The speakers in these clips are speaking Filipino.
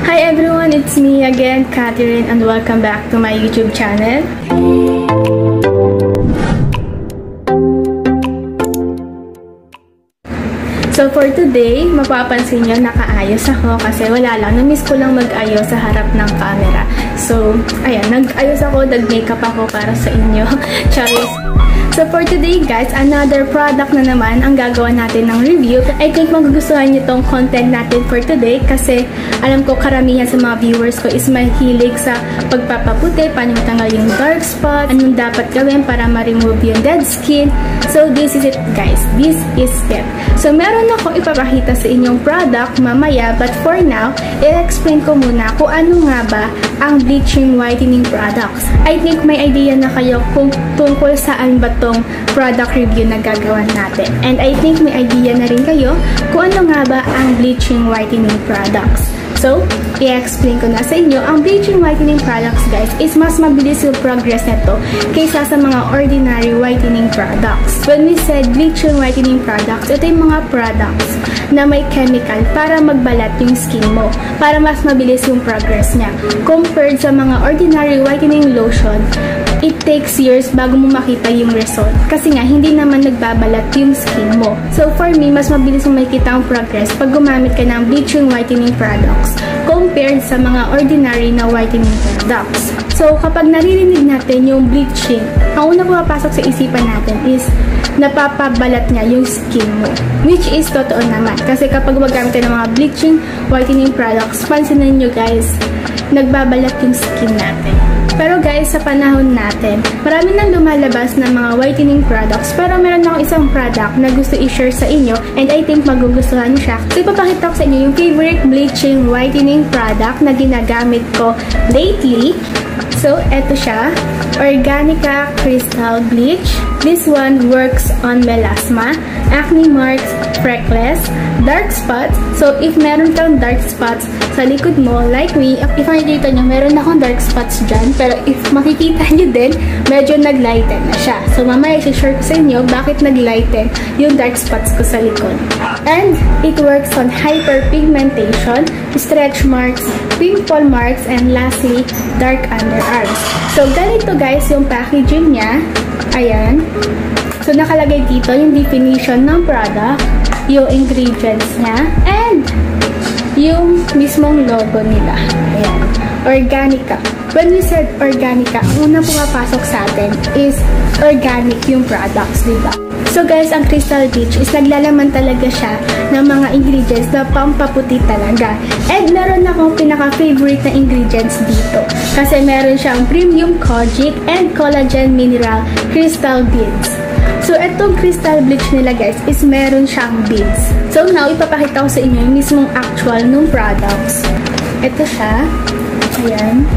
Hi everyone, it's me again, Catherine, and welcome back to my YouTube channel. So for today, mapapansin nyo nakaayos ako kasi wala lang, na-miss ko lang mag-ayos sa harap ng camera. So, ayan, nag-ayos ako, nag-makeup ako para sa inyo. Charis! So for today guys, another product na naman ang gagawa natin ng review. I think magugustuhan nyo tong content natin for today kasi alam ko karamihan sa mga viewers ko is mahilig sa pagpapaputi, paano matanggal yung dark spot, anong dapat gawin para ma-remove yung dead skin. So this is it guys, this is it. So meron akong ipapakita sa inyong product mamaya, but for now, i-explain ko muna kung ano nga ba ang bleaching whitening products. I think may idea na kayo kung tungkol saan ba tong product review na gagawin natin. And I think may idea na rin kayo kung ano nga ba ang bleaching whitening products. So, i-explain ko na sa inyo, ang bleaching whitening products guys is mas mabilis yung progress nito kaysa sa mga ordinary whitening products. When we said bleaching whitening products, ito yung mga products na may chemical para magbalat yung skin mo, para mas mabilis yung progress niya. Compared sa mga ordinary whitening lotion, it takes years bago mo makita yung result. Kasi nga, hindi naman nagbabalat yung skin mo. So, for me, mas mabilis mo makita ang progress pag gumamit ka ng bleaching whitening products compared sa mga ordinary na whitening products. So, kapag naririnig natin yung bleaching, ang una pumapasok sa isipan natin is napapabalat niya yung skin mo. Which is totoo naman. Kasi kapag magamit ka ng mga bleaching whitening products, pansinin nyo guys, nagbabalat yung skin natin. Pero guys, sa panahon natin, marami nang lumalabas na mga whitening products, pero meron akong isang product na gusto i-share sa inyo and I think magugustuhan niyo siya. So ipapakita ko sa inyo yung favorite bleaching whitening product na ginagamit ko lately. So, eto siya, Organica Crystal Bleach. This one works on melasma, acne marks, freckles, dark spots. So, if meron kang dark spots sa likod mo, like me, if makikita nyo, meron akong dark spots dyan. Pero if makikita nyo din, medyo nag-lighten na siya. So, mamaya i-share ko sa inyo bakit nag-lighten yung dark spots ko sa likod. And, it works on hyperpigmentation, stretch marks, pimple marks, and lastly, dark underarms. So, ganito guys yung packaging niya. Ayan. So, nakalagay dito yung definition ng product, yung ingredients niya, and yung mismong logo nila. Ayan. Organica. When we said Organica, unang pumapasok sa atin is organic yung products, diba? So guys, ang Crystal Bleach is naglalaman talaga siya ng mga ingredients na pampaputi talaga. And meron akong pinaka-favorite na ingredients dito. Kasi meron siyang premium kojic and collagen mineral crystal beads. So itong Crystal Bleach nila guys is meron siyang beads. So now, ipapakita ko sa inyo yung mismong actual ng products. Ito siya. Ayan.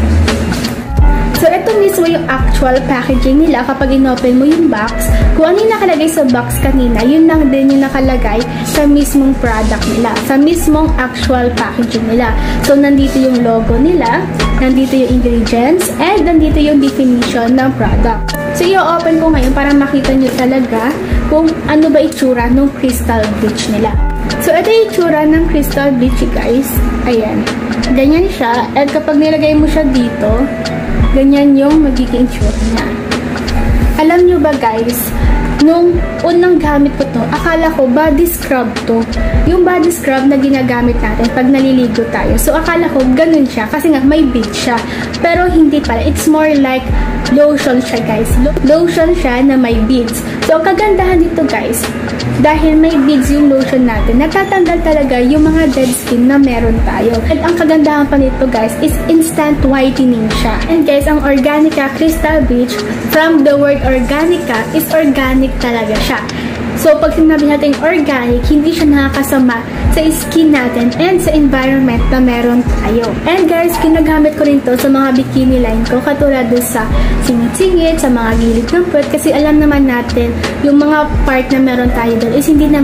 So, ito mismo yung actual packaging nila. Kapag in-open mo yung box, kung ano yung nakalagay sa box kanina, yun lang din yung nakalagay sa mismong product nila, sa mismong actual packaging nila. So, nandito yung logo nila, nandito yung ingredients, and nandito yung definition ng product. So, i-open ko ngayon para makita nyo talaga kung ano ba itsura ng Crystal Bleach nila. So, ito yung itsura ng Crystal Bleach, guys. Ayan. Ganyan siya. At kapag nilagay mo siya dito, ganyan yung magiging itsura niya. Alam nyo ba guys, nung unang gamit ko to, akala ko body scrub to. Yung body scrub na ginagamit natin pag naliligo tayo. So akala ko ganun siya kasi nga may beads siya. Pero hindi pala. It's more like lotion siya guys. Lotion siya na may beads. So ang kagandahan dito guys, dahil may beads yung lotion natin, natatanggal talaga yung mga dead skin na meron tayo. At ang kagandahan pa nito guys is instant whitening siya. And guys, ang Organica Crystal Bleach, from the word Organica, is organic talaga siya. So, pag sinabi natin organic, hindi siya nakakasama sa skin natin and sa environment na meron tayo. And guys, ginagamit ko rin to sa mga bikini line ko, katulad doon sa singit-singit, sa mga gilid ng puwet, kasi alam naman natin, yung mga part na meron tayo doon is hindi naman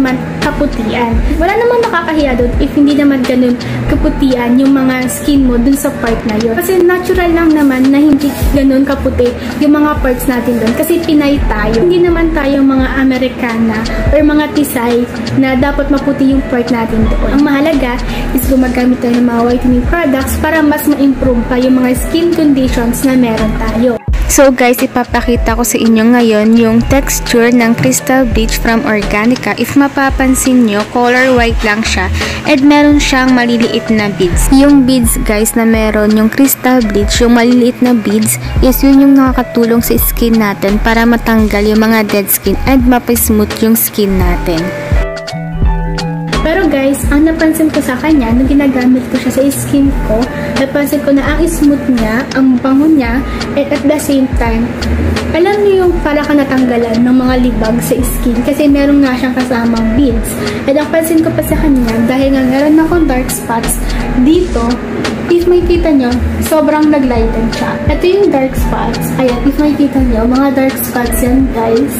kaputian. Wala namang nakakahiya doon if hindi naman ganun kaputian yung mga skin mo dun sa part na yun. Kasi natural lang naman na hindi ganun kaputi yung mga parts natin doon. Kasi Pinay tayo. Hindi naman tayo mga Amerikana or mga Tisay na dapat maputi yung part natin doon. Ang mahalaga is gumagamit tayo ng mga whitening products para mas ma-improve pa yung mga skin conditions na meron tayo. So guys, ipapakita ko sa inyo ngayon yung texture ng Crystal Bleach from Organica. If mapapansin nyo, color white lang siya and meron siyang maliliit na beads. Yung beads guys na meron yung Crystal Bleach, yung maliliit na beads, is yun yung nakakatulong sa skin natin para matanggal yung mga dead skin and mapasmooth yung skin natin. Pero guys, ang napansin ko sa kanya, nung ginagamit ko siya sa skin ko, napansin ko na ang smooth niya, ang bango niya, and at the same time, alam niyo yung para ka natanggalan ng mga libag sa skin kasi meron nga siyang kasamang beads. And napansin ko pa sa kanya, dahil nga meron akong dark spots dito, if may kita nyo, sobrang naglighten siya. Ito yung dark spots. Ayan, if may kita nyo, mga dark spots yan guys.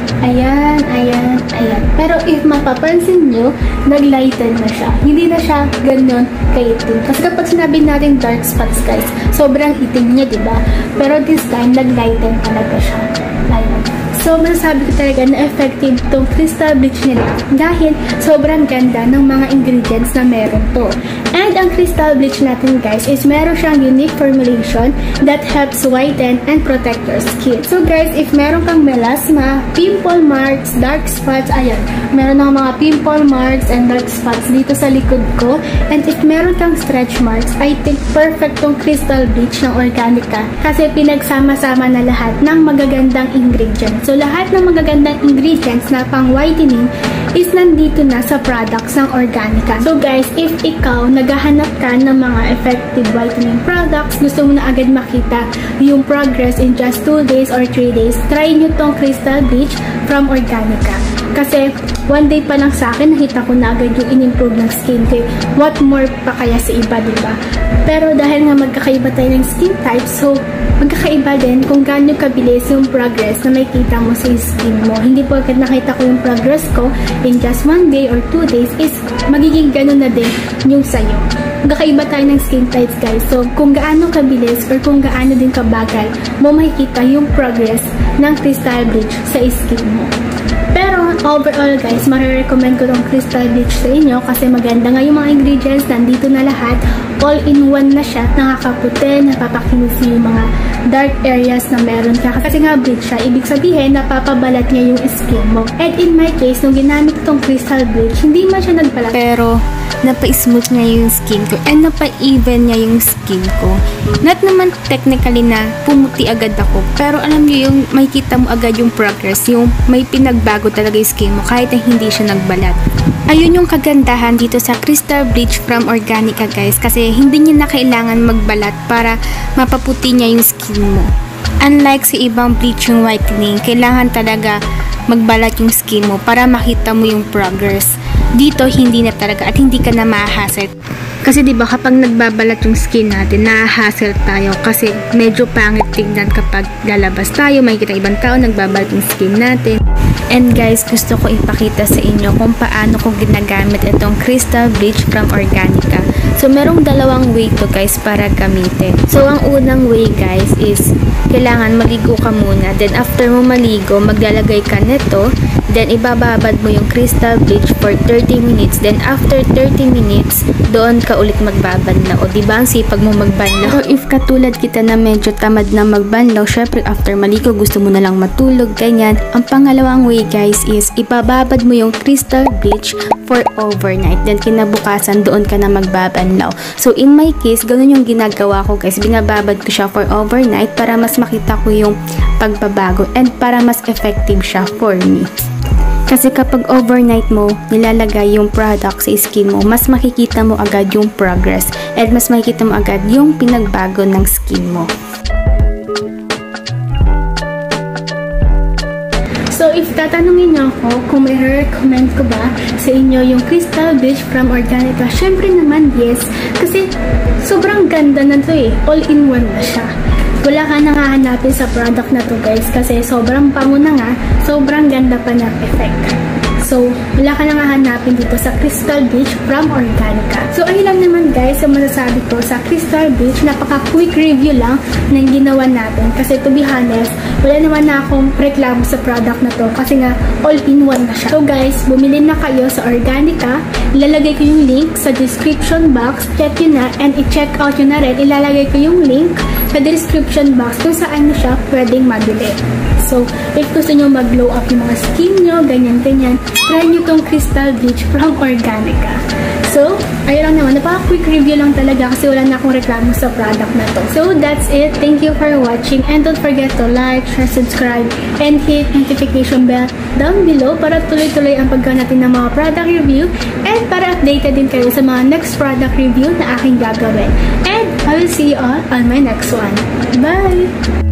Ayan, ayan, ayan. Pero if mapapansin nyo, naglighten na siya. Hindi na siya ganyan kaitim. Kasi kapag sinabi natin dark spots guys, sobrang itim niya, diba? Pero this time, naglighten talaga siya. Ayan. So, masasabi ko talaga na effective tong Crystal Bleach nila dahil sobrang ganda ng mga ingredients na meron to. And ang Crystal Bleach natin guys is meron siyang unique formulation that helps whiten and protect your skin. So guys, if meron kang melasma, pimple marks, dark spots, ayan, meron ng mga pimple marks and dark spots dito sa likod ko. And if meron kang stretch marks, I think perfect tong Crystal Bleach ng Organica kasi pinagsama-sama na lahat ng magagandang ingredients. So lahat ng magagandang ingredients na pang whitening is nandito na sa products ng Organica. So guys, if ikaw naghahanap ka ng mga effective whitening products, gusto mo na agad makita yung progress in just 2 days or 3 days, try nyo tong Crystal Bleach from Organica. Kasi 1 day pa lang sa akin, nakita ko na agad yung in-improve ng skin ko. What more pa kaya sa iba, diba? Pero dahil nga magkakaiba tayo ng skin type, so magkakaiba din kung gaano kabilis yung progress na makikita mo sa skin mo. Hindi po agad nakita ko yung progress ko in just 1 day or 2 days is magiging ganun na din yung sayo. Magkakaiba tayo ng skin types guys. So kung gaano kabilis or kung gaano din kabagal mo makikita yung progress ng Crystal Bleach sa skin mo. Pero overall guys, marirecommend ko tong Crystal Bleach sa inyo kasi maganda nga yung mga ingredients, nandito na lahat, all-in-one na siya, nakakaputi, napapakinis yung mga dark areas na meron ka. Kasi nga bleach siya, ibig sabihin, napapabalat niya yung skin mo. And in my case, nung ginamit tong Crystal Bleach, hindi man siya nagbalat. Pero napa-smooth niya yung skin ko and napa-even niya yung skin ko. Not naman technically na pumuti agad ako, pero alam niyo yung makikita mo agad yung progress, yung may pinagbago talaga yung skin mo kahit na hindi siya nagbalat. Ayun yung kagandahan dito sa Crystal Bleach from Organica guys, kasi hindi niya na kailangan magbalat para mapaputi niya yung skin mo. Unlike sa ibang bleaching whitening, kailangan talaga magbalat yung skin mo para makita mo yung progress. Dito hindi na talaga at hindi ka na ma-hassle. Kasi diba kapag nagbabalat yung skin natin, na-hassle tayo kasi medyo pangit tingnan kapag lalabas tayo, makikita ibang tao nagbabalat yung skin natin. And guys, gusto ko ipakita sa inyo kung paano ko ginagamit itong Crystal Bleach from Organica. So, merong dalawang way to guys para gamitin. So, ang unang way guys is kailangan maligo ka muna. Then, after mo maligo, maglalagay ka nito. Then, ibababad mo yung Crystal Bleach for 30 minutes. Then, after 30 minutes, doon ka ulit magbabanlaw. O, diba ang sipag mo magbanlaw? Pero if katulad kita na medyo tamad na magbanlaw, syempre after maligo, gusto mo na lang matulog, ganyan. Ang pangalawang way guys is ibababad mo yung Crystal Bleach for overnight. Then, kinabukasan, doon ka na magbabanlaw. So, in my case, ganun yung ginagawa ko guys. Binababad ko siya for overnight para mas makita ko yung pagbabago and para mas effective siya for me. Kasi kapag overnight mo nilalagay yung product sa skin mo, mas makikita mo agad yung progress and mas makikita mo agad yung pinagbago ng skin mo. So, if tatanungin niyo ako kung may recommend ko ba sa inyo yung Crystal Bleach from Organica, syempre naman yes. Kasi sobrang ganda na to eh. All-in-one na siya. Wala ka nang hahanapin sa product na to guys kasi sobrang pango na nga, sobrang ganda pa ng effect. So, wala ka nang hahanapin dito sa Crystal Beach from Organica. So, ayun lang naman guys ang masasabi ko sa Crystal Beach. Napaka-quick review lang ng ginawa natin. Kasi to be honest, wala naman na akong reklamo sa product na to. Kasi nga, all-in-one na siya. So guys, bumili na kayo sa Organica. Ilalagay ko yung link sa description box. Check yun na and i-check out yun na rin. Ilalagay ko yung link sa description box kung saan nyo siya pwedeng mabili. So, if gusto nyo mag-glow up yung mga skin nyo, ganyan-ganyan, try nyo tong Crystal Beach from Organica. So, ayun lang naman. Napaka-quick review lang talaga kasi wala na akong reklamo sa product na to. So, that's it. Thank you for watching and don't forget to like, share, subscribe, and hit notification bell down below para tuloy-tuloy ang paggawa natin ng mga product review and para updated din kayo sa mga next product review na aking gagawin. And I will see you all on my next one. Bye!